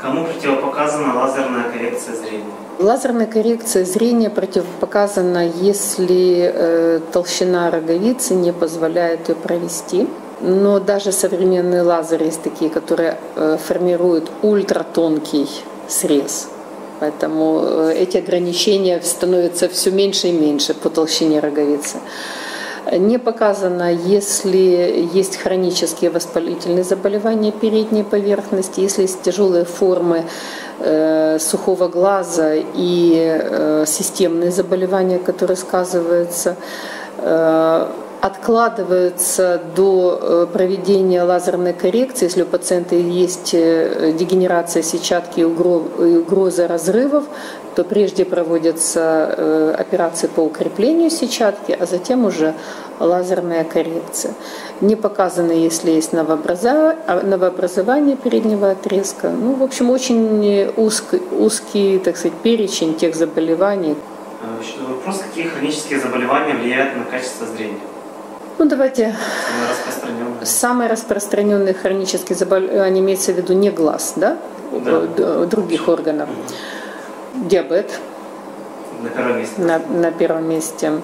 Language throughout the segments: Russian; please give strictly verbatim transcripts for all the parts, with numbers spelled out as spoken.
Кому противопоказана лазерная коррекция зрения? Лазерная коррекция зрения противопоказана, если э, толщина роговицы не позволяет ее провести. Но даже современные лазеры есть такие, которые э, формируют ультратонкий срез. Поэтому э, эти ограничения становятся все меньше и меньше по толщине роговицы. Не показано, если есть хронические воспалительные заболевания передней поверхности, если есть тяжелые формы э, сухого глаза и э, системные заболевания, которые сказываются, э, откладываются до проведения лазерной коррекции, если у пациента есть дегенерация сетчатки и угроза разрывов, то прежде проводятся операции по укреплению сетчатки, а затем уже лазерная коррекция. Не показано, если есть новообразование переднего отрезка. Ну, в общем, очень узкий, узкий, так сказать, перечень тех заболеваний. Вопрос, какие хронические заболевания влияют на качество зрения? Ну, давайте. Самые распространенные. Самые распространенные хронические заболевания имеется в виду не глаз, да? Да. Других органов. Угу. Диабет. На первом месте. На, на первом месте.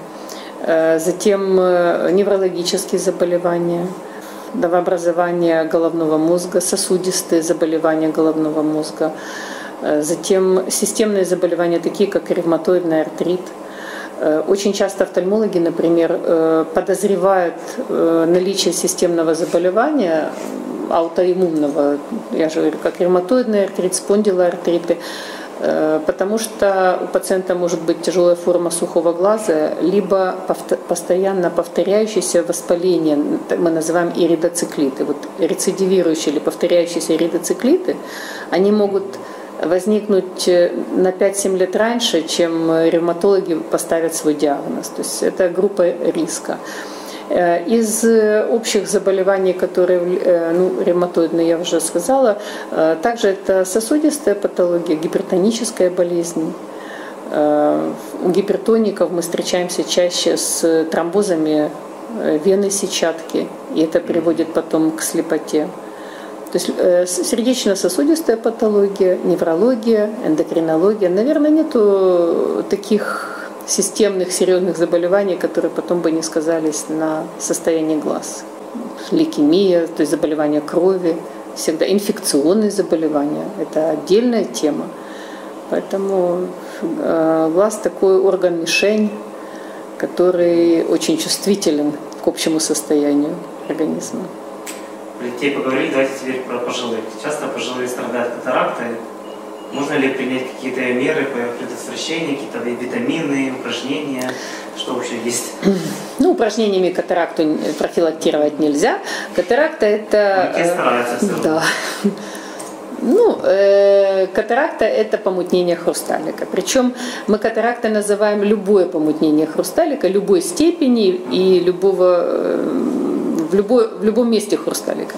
Затем неврологические заболевания, новообразование головного мозга, сосудистые заболевания головного мозга. Затем системные заболевания, такие как ревматоидный артрит. Очень часто офтальмологи, например, подозревают наличие системного заболевания аутоиммунного, я же говорю, как ревматоидный артрит, спондилоартриты, потому что у пациента может быть тяжелая форма сухого глаза, либо постоянно повторяющееся воспаление, мы называем иридоциклиты. Вот рецидивирующие или повторяющиеся иридоциклиты, они могут возникнуть на пять-семь лет раньше, чем ревматологи поставят свой диагноз. То есть это группа риска. Из общих заболеваний, которые, ну, ревматоидные я уже сказала, также это сосудистая патология, гипертоническая болезнь. У гипертоников мы встречаемся чаще с тромбозами вены сетчатки, и это приводит потом к слепоте. То есть сердечно-сосудистая патология, неврология, эндокринология. Наверное, нету таких системных серьезных заболеваний, которые потом бы не сказались на состоянии глаз. Лейкемия, то есть заболевания крови, всегда инфекционные заболевания. Это отдельная тема. Поэтому э, глаз такой орган-мишень, который очень чувствителен к общему состоянию организма. Про детей поговорили, давайте теперь про пожилых. Часто пожилые страдают катарактой. Можно ли принять какие-то меры по предотвращению, какие-то витамины, упражнения? Что вообще есть? Ну, упражнениями катаракту профилактировать нельзя. Катаракта это... Многие стараются все равно. Да. Ну, э, катаракта – это помутнение хрусталика. Причем мы катарактой называем любое помутнение хрусталика, любой степени и любого, э, в, любой, в любом месте хрусталика.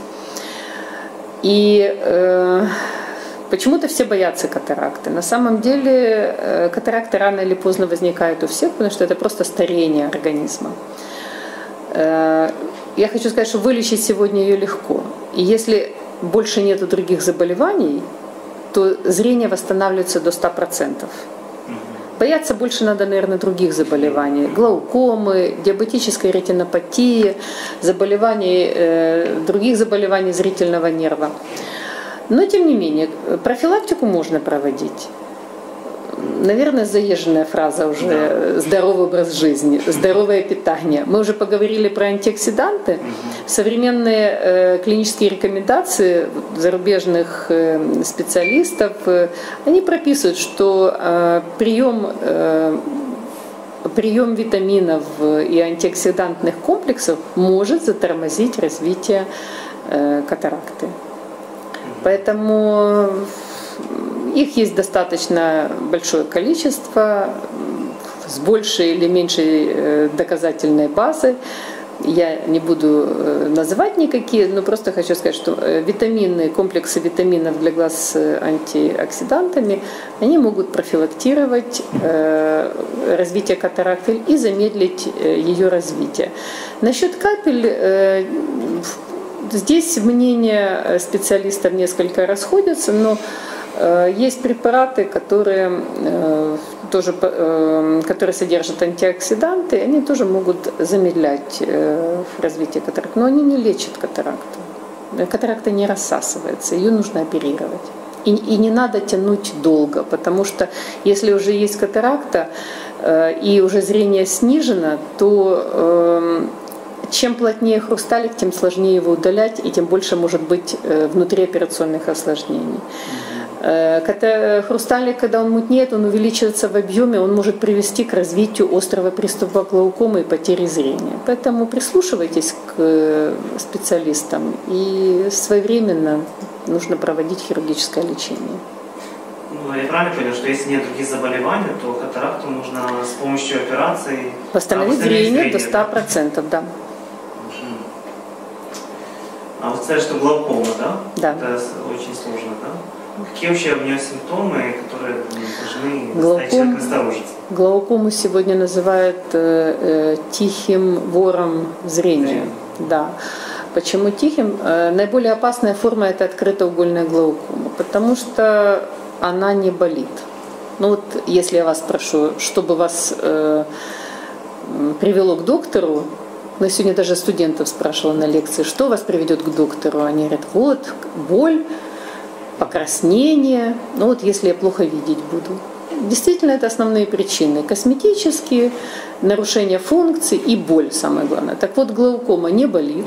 И э, почему-то все боятся катаракты. На самом деле э, катаракты рано или поздно возникают у всех, потому что это просто старение организма. Э, я хочу сказать, что вылечить сегодня ее легко. И если больше нету других заболеваний, то зрение восстанавливается до ста процентов. Бояться больше надо, наверное, других заболеваний. Глаукомы, диабетической ретинопатии, заболеваний, э, других заболеваний зрительного нерва. Но, тем не менее, профилактику можно проводить. Наверное, заезженная фраза уже да. «здоровый образ жизни», «здоровое питание». Мы уже поговорили про антиоксиданты. Современные э, клинические рекомендации зарубежных э, специалистов, э, они прописывают, что э, прием, э, прием витаминов и антиоксидантных комплексов может затормозить развитие э, катаракты. Поэтому их есть достаточно большое количество, с большей или меньшей доказательной базой. Я не буду называть никакие, но просто хочу сказать, что витамины, комплексы витаминов для глаз с антиоксидантами, они могут профилактировать развитие катаракты и замедлить ее развитие. Насчет капель, здесь мнения специалистов несколько расходятся, но Есть препараты, которые, тоже, которые содержат антиоксиданты, они тоже могут замедлять развитие катаракты, но они не лечат катаракту. Катаракта не рассасывается, ее нужно оперировать. И, и не надо тянуть долго, потому что если уже есть катаракта и уже зрение снижено, то чем плотнее хрусталик, тем сложнее его удалять, и тем больше может быть внутриоперационных осложнений. Когда хрусталик, когда он мутнеет, он увеличивается в объеме, он может привести к развитию острого приступа глаукомы и потери зрения. Поэтому прислушивайтесь к специалистам и своевременно нужно проводить хирургическое лечение. Ну, я правильно понял, что если нет других заболеваний, то катаракту нужно с помощью операции восстановить зрение, зрение до ста процентов, да. А вот сказали, что глаукома, да? Да. Это очень сложно, да? Какие вообще у нее симптомы, которые должны Глауком, заставить человека насторожиться? Глаукому сегодня называют э, э, тихим вором зрения. Зрение. Да. Почему тихим? Э, наиболее опасная форма – это открытоугольная глаукома, потому что она не болит. Ну вот, если я вас спрошу, что бы вас э, привело к доктору, но я сегодня даже студентов спрашивала на лекции, что вас приведет к доктору? Они говорят, вот, боль, покраснение, ну вот если я плохо видеть буду. Действительно, это основные причины. Косметические, нарушение функций и боль, самое главное. Так вот, глаукома не болит.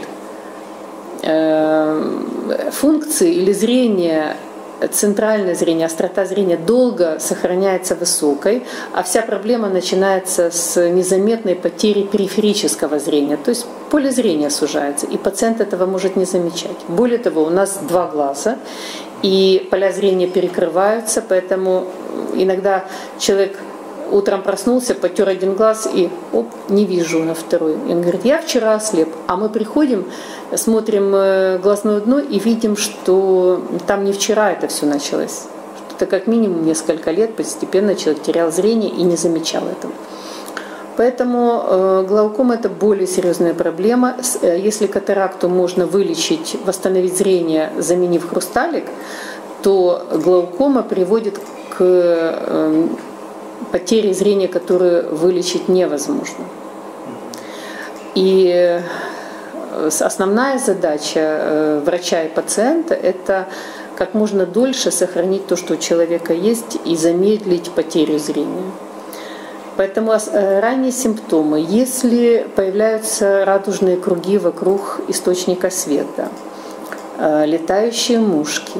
Функции или зрение, центральное зрение, острота зрения долго сохраняется высокой, а вся проблема начинается с незаметной потери периферического зрения, то есть поле зрения сужается, и пациент этого может не замечать. Более того, у нас два глаза, и поля зрения перекрываются, поэтому иногда человек утром проснулся, потер один глаз и оп, не вижу на второй. И он говорит, я вчера ослеп. А мы приходим, смотрим глазное дно и видим, что там не вчера это все началось. Что-то как минимум несколько лет постепенно человек терял зрение и не замечал этого. Поэтому э, глаукома – это более серьезная проблема. Если катаракту можно вылечить, восстановить зрение, заменив хрусталик, то глаукома приводит к э, потере зрения, которую вылечить невозможно. И основная задача э, врача и пациента – это как можно дольше сохранить то, что у человека есть, и замедлить потерю зрения. Поэтому ранние симптомы, если появляются радужные круги вокруг источника света, летающие мушки,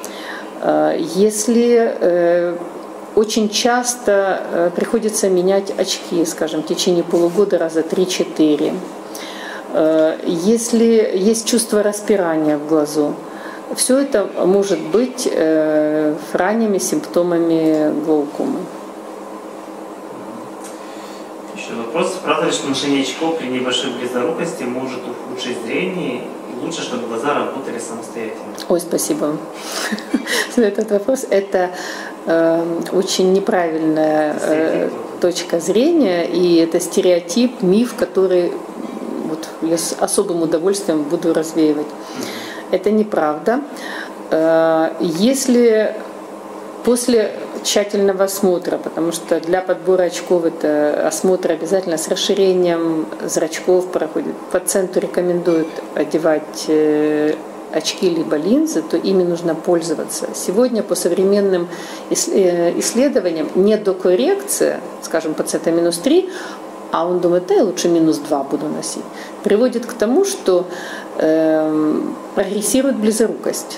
если очень часто приходится менять очки, скажем, в течение полугода раза три-четыре, если есть чувство распирания в глазу, все это может быть ранними симптомами глаукомы. Вопрос, правда ли, что ношение очков при небольшой близорукости может ухудшить зрение, и лучше, чтобы глаза работали самостоятельно? Ой, спасибо за этот вопрос. Это э, очень неправильная э, точка зрения, и это стереотип, миф, который вот, я с особым удовольствием буду развеивать. Mm-hmm. Это неправда. Э, если после тщательного осмотра, потому что для подбора очков это осмотр обязательно с расширением зрачков проходит. Пациенту рекомендуют одевать очки либо линзы, то ими нужно пользоваться. Сегодня по современным исследованиям недокоррекция, скажем, пациента минус три, а он думает, да, я лучше минус два буду носить, приводит к тому, что э, прогрессирует близорукость.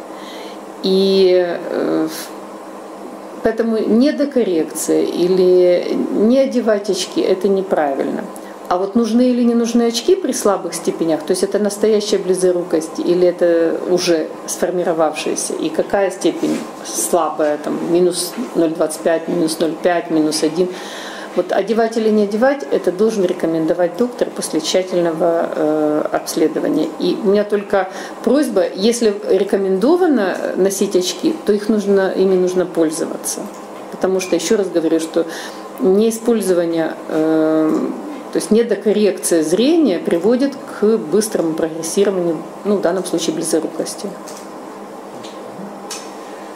И э, Поэтому недокоррекция или не одевать очки – это неправильно. А вот нужны или не нужны очки при слабых степенях, то есть это настоящая близорукость или это уже сформировавшаяся, и какая степень слабая, там, минус ноль целых двадцать пять, минус ноль целых пять, минус один. Вот одевать или не одевать, это должен рекомендовать доктор после тщательного э, обследования. И у меня только просьба, если рекомендовано носить очки, то их нужно, ими нужно пользоваться. Потому что, еще раз говорю, что неиспользование, э, то есть недокоррекция зрения приводит к быстрому прогрессированию, ну, в данном случае близорукости.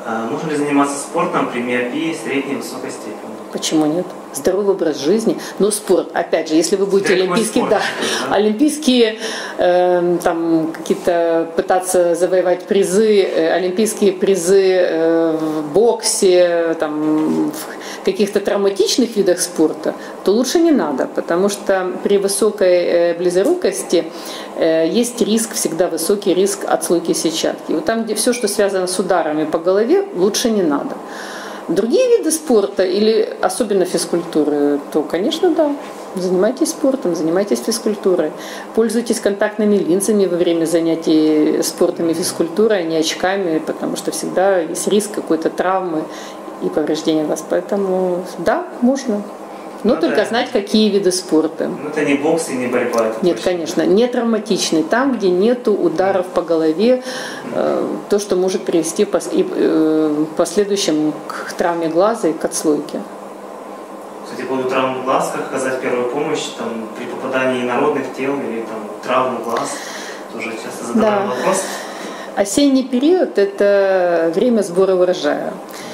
Можно ли заниматься спортом при миопии средней и высокой степени? Почему нет? Здоровый образ жизни, но спорт, опять же, если вы будете Здоровый олимпийские, спорт, да, да, олимпийские, э, там какие-то пытаться завоевать призы, э, олимпийские призы э, в боксе, там, в каких-то травматичных видах спорта, то лучше не надо, потому что при высокой э, близорукости э, есть риск, всегда высокий риск отслойки сетчатки. Вот там, где все, что связано с ударами по голове, лучше не надо. Другие виды спорта или особенно физкультуры, то, конечно, да, занимайтесь спортом, занимайтесь физкультурой. Пользуйтесь контактными линзами во время занятий спортом и физкультурой, а не очками, потому что всегда есть риск какой-то травмы и повреждения глаз. Поэтому да, можно. Но ну, только да. знать, какие виды спорта. Ну, это не бокс и не борьба. Это нет, точно. Конечно, не травматичный. Там, где нету ударов по голове, э, то, что может привести в пос- и, э, последующем к травме глаза и к отслойке. Кстати, по поводу травм глаз, как оказать первую помощь там, при попадании инородных тел или там, травм глаз? Тоже часто задаваем Да. вопрос. Осенний период – это время сбора урожая.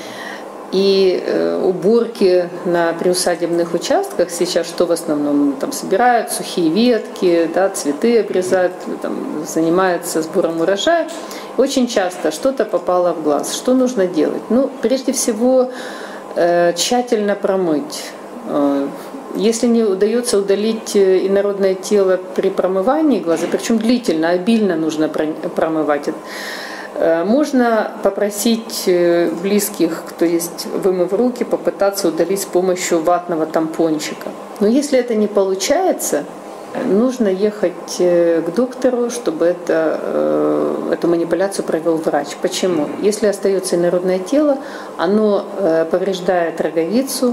И э, уборки на приусадебных участках сейчас, что в основном там собирают, сухие ветки, да, цветы обрезают, там, занимаются сбором урожая. Очень часто что-то попало в глаз. Что нужно делать? Ну, прежде всего, э, тщательно промыть. Э, если не удается удалить инородное тело при промывании глаза, причем длительно, обильно нужно промывать это, можно попросить близких, кто есть, вымыв руки, попытаться удалить с помощью ватного тампончика. Но если это не получается, нужно ехать к доктору, чтобы это, эту манипуляцию провел врач. Почему? Если остается инородное тело, оно повреждает роговицу,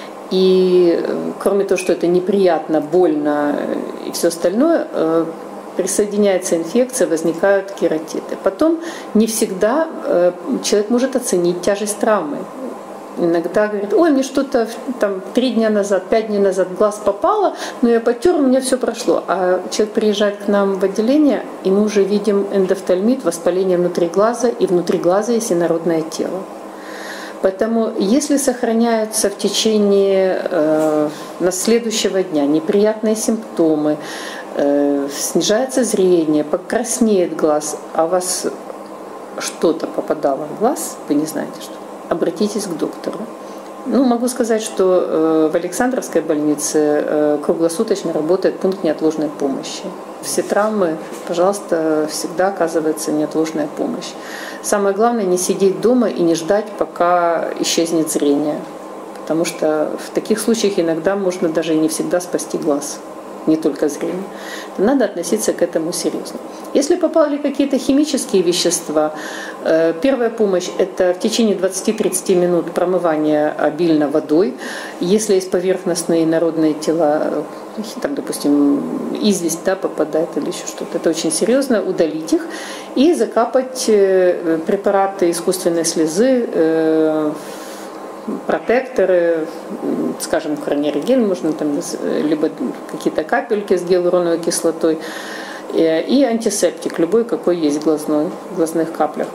и кроме того, что это неприятно, больно и все остальное, присоединяется инфекция, возникают кератиты. Потом не всегда э, человек может оценить тяжесть травмы. Иногда говорит, ой, мне что-то там три дня назад, пять дней назад в глаз попало, но я потер, у меня все прошло. А человек приезжает к нам в отделение, и мы уже видим эндофтальмит, воспаление внутри глаза, и внутри глаза есть инородное тело. Поэтому если сохраняются в течение э, на следующего дня неприятные симптомы, э, снижается зрение, покраснеет глаз, а у вас что-то попадало в глаз, вы не знаете что, обратитесь к доктору. Ну, могу сказать, что э, в Александровской больнице э, круглосуточно работает пункт неотложной помощи. Все травмы, пожалуйста, всегда оказывается неотложная помощь. Самое главное не сидеть дома и не ждать, пока исчезнет зрение. Потому что в таких случаях иногда можно даже и не всегда спасти глаз, не только зрение. Надо относиться к этому серьезно. Если попали какие-то химические вещества, первая помощь – это в течение двадцати-тридцати минут промывание обильно водой. Если есть поверхностные инородные тела, там, допустим, известь, да, попадает или еще что-то, это очень серьезно, удалить их и закапать препараты искусственной слезы, протекторы, скажем, хрониреген, можно там либо какие-то капельки с гиалуроновой кислотой, и антисептик, любой, какой есть глазной, в глазных каплях.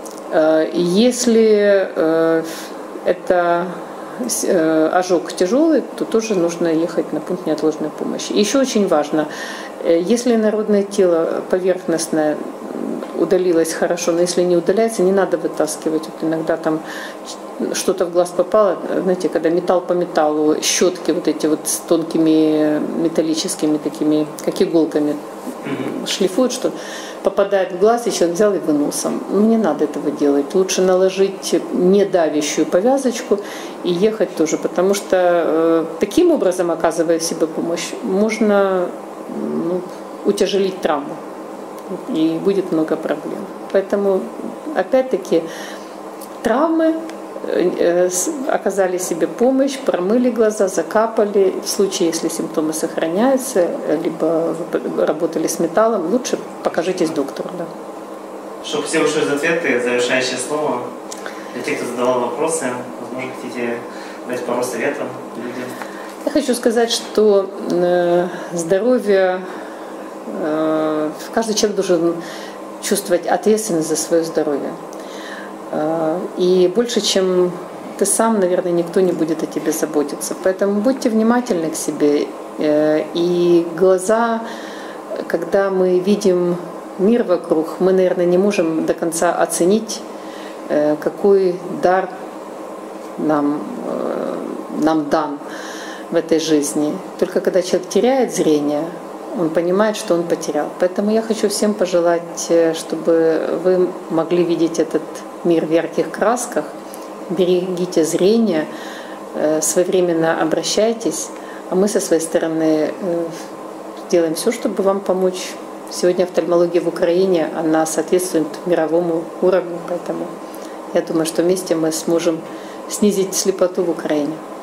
Если это ожог тяжелый, то тоже нужно ехать на пункт неотложной помощи. И еще очень важно, если инородное тело поверхностное удалилось хорошо, но если не удаляется, не надо вытаскивать. Вот иногда там что-то в глаз попало, знаете, когда металл по металлу, щетки вот эти вот с тонкими металлическими такими, как иголками, mm-hmm. шлифуют, что попадает в глаз, и человек взял и вынул сам. Ну, не надо этого делать. Лучше наложить недавящую повязочку и ехать тоже, потому что э, таким образом, оказывая себе помощь, можно ну, утяжелить травму, и будет много проблем. Поэтому, опять-таки, травмы, оказали себе помощь, промыли глаза, закапали. В случае, если симптомы сохраняются, либо работали с металлом, лучше покажитесь доктору. Да. Чтобы все ушли из ответа, завершающее слово для тех, кто задавал вопросы, возможно, хотите дать пару советов людям. Я хочу сказать, что здоровье, каждый человек должен чувствовать ответственность за свое здоровье. И больше, чем ты сам, наверное, никто не будет о тебе заботиться. Поэтому будьте внимательны к себе. И глаза, когда мы видим мир вокруг, мы, наверное, не можем до конца оценить, какой дар нам, нам дан в этой жизни. Только когда человек теряет зрение, он понимает, что он потерял. Поэтому я хочу всем пожелать, чтобы вы могли видеть этот мир в ярких красках. Берегите зрение, своевременно обращайтесь, а мы со своей стороны сделаем все, чтобы вам помочь. Сегодня офтальмология в Украине, она соответствует мировому уровню, поэтому я думаю, что вместе мы сможем снизить слепоту в Украине.